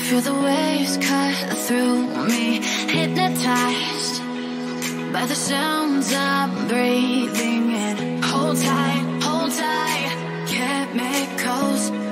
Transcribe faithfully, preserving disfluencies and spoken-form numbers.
Feel the waves cut through me, hypnotized by the sounds I'm breathing in. Hold tight, hold tight, chemicals